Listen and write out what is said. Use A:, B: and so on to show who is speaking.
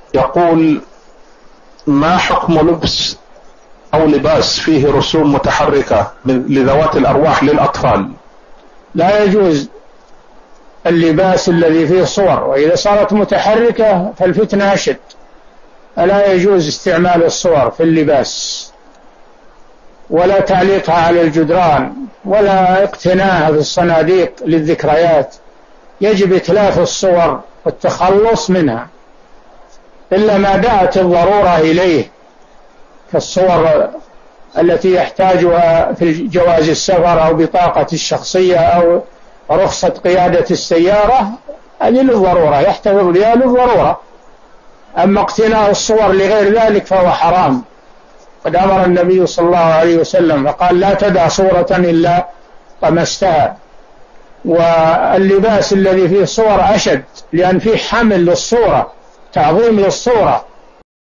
A: يقول: ما حكم لبس أو لباس فيه رسوم متحركة لذوات الأرواح للأطفال؟
B: لا يجوز اللباس الذي فيه صور، وإذا صارت متحركة فالفتنة أشد. فلا يجوز استعمال الصور في اللباس، ولا تعليقها على الجدران، ولا اقتناءها في الصناديق للذكريات. يجب إتلاف الصور والتخلص منها إلا ما دعت الضرورة إليه، كالصور التي يحتاجها في جواز السفر أو بطاقة الشخصية أو رخصة قيادة السيارة، هذه للضرورة يحتفظ بها للضرورة. أما اقتناء الصور لغير ذلك فهو حرام. قد أمر النبي صلى الله عليه وسلم فقال: لا تدع صورة إلا طمستها. واللباس الذي فيه صور أشد، لأن فيه حمل للصورة، تعظيم للصورة.